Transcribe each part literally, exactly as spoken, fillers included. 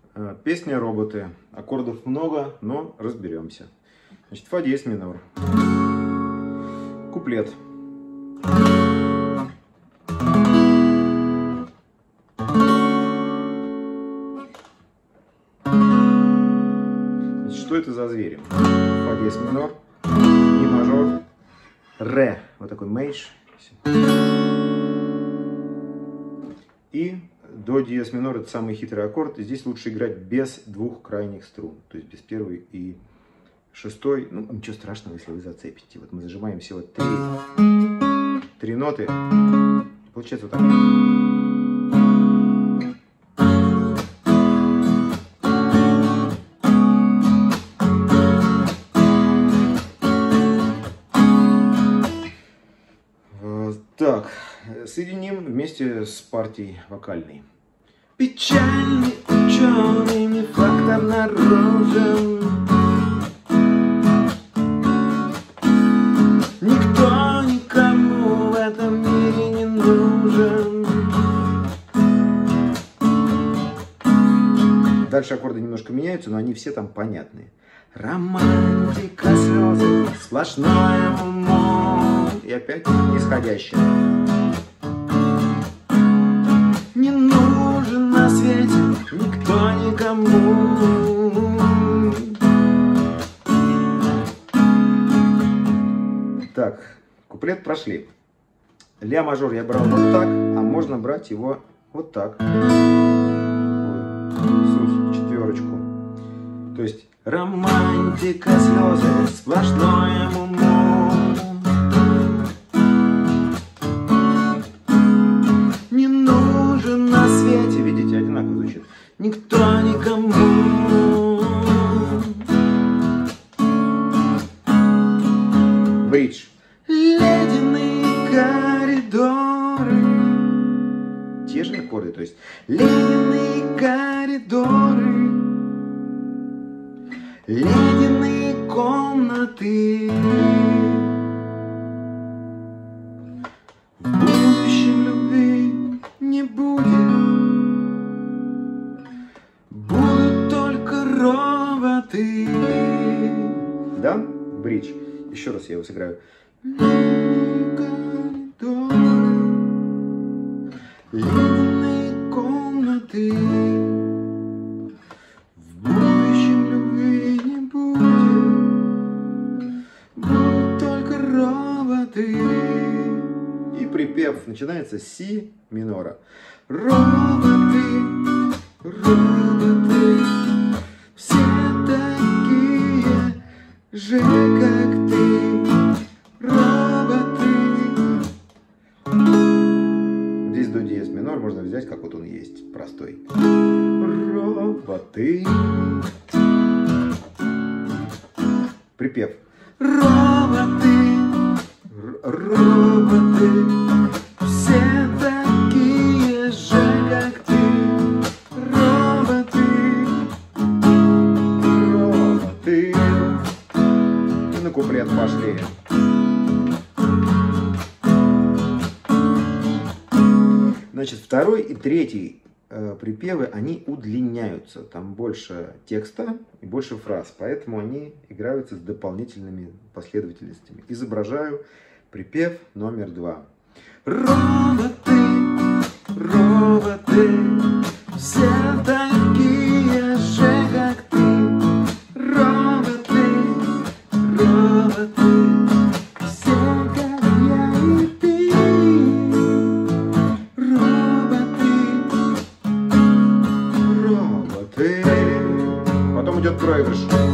Песня «Роботы». Аккордов много, но разберемся. Значит, фа диез минор. Куплет. Значит, что это за звери? Фа диез минор, ми мажор, ре, вот такой мейдж. И до диез минор — это самый хитрый аккорд. И здесь лучше играть без двух крайних струн. То есть без первой и шестой. Ну, ничего страшного, если вы зацепите. Вот мы зажимаем всего три, три ноты. Получается вот так. Так, соединим вместе с партией вокальной. Печальный ученый не факт обнаружен. Никто никому в этом мире не нужен. Дальше аккорды немножко меняются, но они все там понятные. Романтика, слезы, сплошное умом. И опять нисходящее. Не нужен на свете никто никому. Так, куплет прошли. Ля мажор я брал вот так, а можно брать его вот так. Четверочку. То есть романтика, слезы, сплошное умом. Не нужен на свете, видите, одинаково звучит, никто никому. Бридж. Ледяные коридоры. Те же аккорды, то есть ледяные коридоры. Ледяные комнаты. В будущем любви не будет. Будут только роботы. Да? Бридж. Еще раз я его сыграю. Ледяные комнаты. В будущем любви не будет. Будут только роботы. И припев начинается с си минора. Роботы, роботы, все такие же, как ты. Роботы. Здесь до диез минор можно взять, как вот он есть, простой. Роботы. Припев. Роботы, роботы, все такие же, как ты. Роботы, роботы. И на куплет пошли. Значит, второй и третий э, припевы, они удлиняются. Там больше текста и больше фраз. Поэтому они играются с дополнительными последовательностями. Изображаю припев номер два. Роботы, роботы, все такие же, как ты. Роботы, роботы, все как я и ты. Роботы, роботы. Потом идет проигрыш.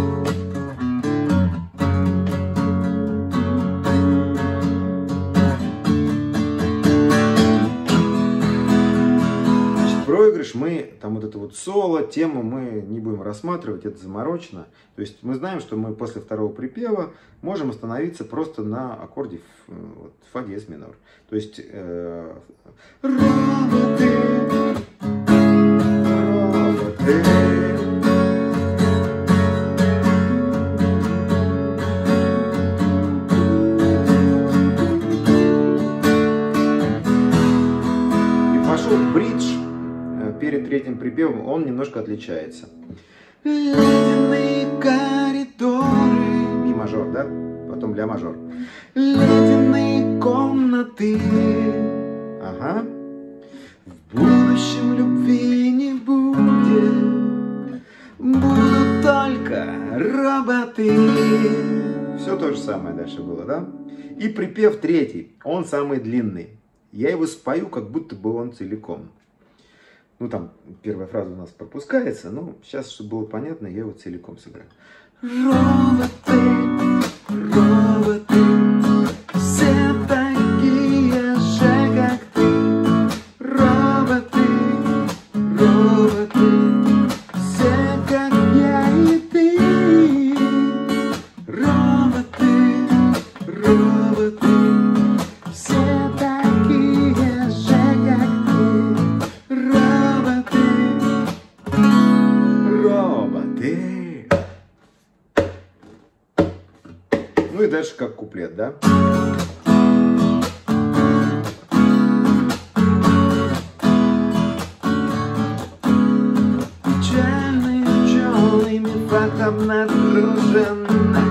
Проигрыш мы, там вот это вот соло, тему мы не будем рассматривать, это заморочено. То есть мы знаем, что мы после второго припева можем остановиться просто на аккорде вот, фа диез минор. То есть э, роботы, роботы. И пошел бридж. Перед третьим припевом он немножко отличается. Ледяные коридоры. Ми мажор, да? Потом ля мажор. Ледяные комнаты. Ага. В будущем любви не будет. Будут только роботы. Все то же самое дальше было, да? И припев третий. Он самый длинный. Я его спою, как будто бы он целиком. Ну, там первая фраза у нас пропускается, но сейчас, чтобы было понятно, я его целиком сыграю. Роботы, роботы, все такие же, как ты. Роботы, роботы, все как я и ты. Роботы, роботы, все такие же, как ты. Роботы, роботы. Ну и дальше как куплет, да? Печальный ученый факт обнаружен.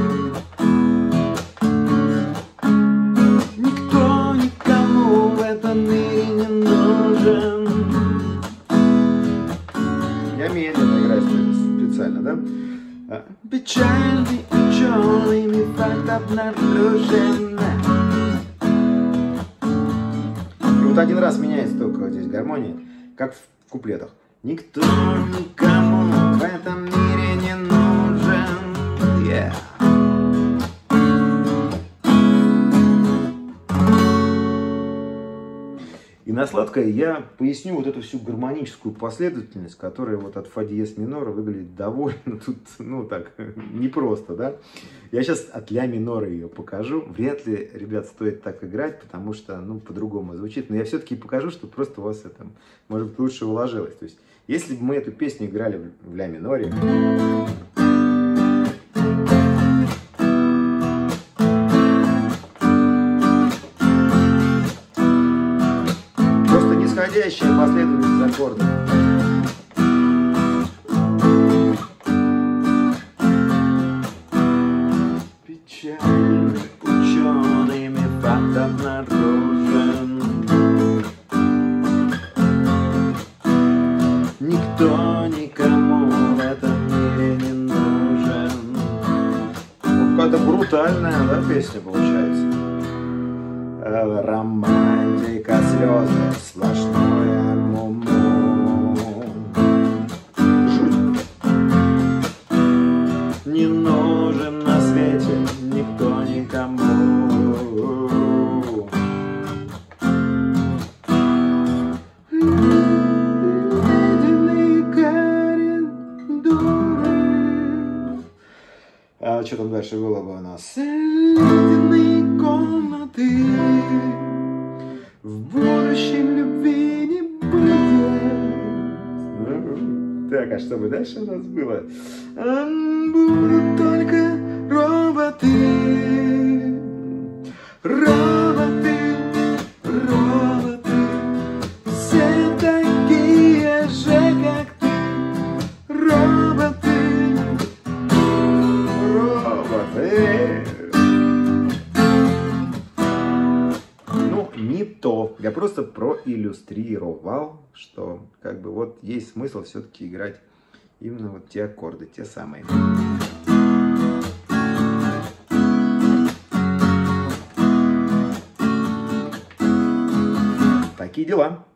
Никто никому в этом мире не нужен. Я медленно играю специально, да? Печальный ученый факт обнаружен. И вот один раз меняется только здесь гармония, как в куплетах. Никто никому в этом мире не нужен. Yeah. И на сладкое я поясню вот эту всю гармоническую последовательность, которая вот от фа диез минора выглядит довольно тут, ну так, непросто, да. Я сейчас от ля минора ее покажу. Вряд ли, ребят, стоит так играть, потому что, ну, по-другому звучит. Но я все-таки покажу, чтобы просто у вас это, может быть, лучше уложилось. То есть, если бы мы эту песню играли в ля миноре... Нисходящая последовательность аккордов. Печальный учеными факт обнаружен. Никто никому в этом мире не нужен. Ну, какая-то брутальная, да, песня получается. Романтика, слезы, сплошное му-му. Жуть. Не нужен на свете никто никому. Ледяные коридоры. А что там дальше было бы у нас? Ледяные комнаты. В будущем любви не будет. Так, а что бы дальше у нас было? Будут только роботы. Роботы, роботы, все такие же, как ты. Роботы, роботы. Не то. Я просто проиллюстрировал, что как бы вот есть смысл все-таки играть именно вот те аккорды, те самые. Такие дела.